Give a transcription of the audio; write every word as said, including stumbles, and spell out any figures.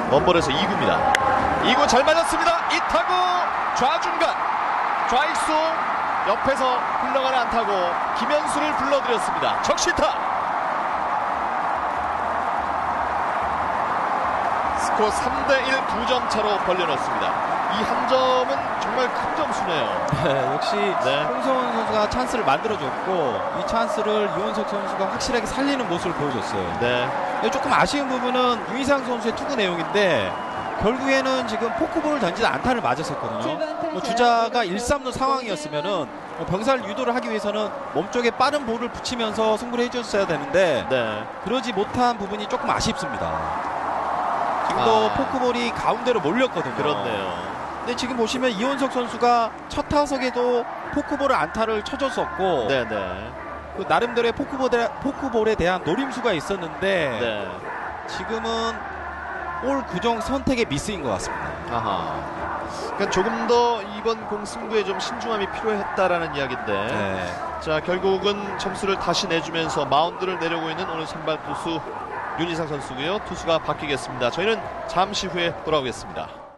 원볼에서 이 구입니다. 이 구 잘 맞았습니다. 이 타구 좌중간 좌익수 옆에서 흘러가는 안타고 김현수를 불러들였습니다. 적시타. 스코어 삼 대 일 두 점 차로 벌려놓습니다. 이 한 점은 정말 큰 점수네요. 네, 역시 네. 홍성훈 선수가 찬스를 만들어줬고 이 찬스를 이원석 선수가 확실하게 살리는 모습을 보여줬어요. 네. 조금 아쉬운 부분은 유희상 선수의 투구 내용인데 결국에는 지금 포크볼을 던지다 안타를 맞았었거든요. 뭐 주자가 일, 삼 루 상황이었으면은 뭐 병살 유도를 하기 위해서는 몸쪽에 빠른 볼을 붙이면서 승부를 해줬어야 되는데 네. 그러지 못한 부분이 조금 아쉽습니다. 지금도 아. 포크볼이 가운데로 몰렸거든요. 그렇네요. 근데 지금 보시면 이원석 선수가 첫 타석에도 포크볼을 안타를 쳐줬었고 네네. 그 나름대로의 포크볼에, 포크볼에 대한 노림수가 있었는데 네. 지금은 볼 구정 선택의 미스인 것 같습니다. 아하. 그러니까 조금 더 이번 공 승부에 좀 신중함이 필요했다라는 이야기인데 네. 자 결국은 점수를 다시 내주면서 마운드를 내려오고 있는 오늘 선발 투수 윤희상 선수고요. 투수가 바뀌겠습니다. 저희는 잠시 후에 돌아오겠습니다.